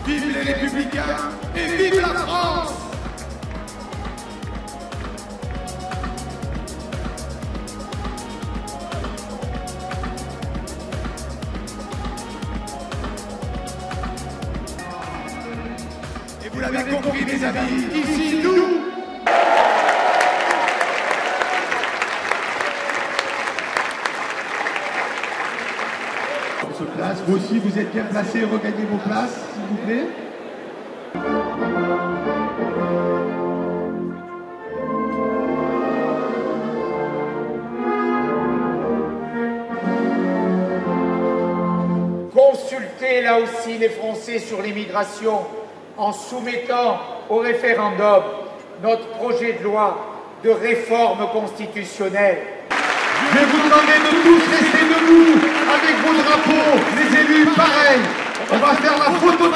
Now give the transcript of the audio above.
vive les Républicains et vive la France! Et vous l'avez compris, mes amis, ici, nous, place. Vous aussi, vous êtes bien placés, regagnez vos places, s'il vous plaît. Consultez là aussi les Français sur l'immigration en soumettant au référendum notre projet de loi de réforme constitutionnelle. Je vous demandais de tous rester debout avec vos drapeaux, les élus, pareil. On va faire la photo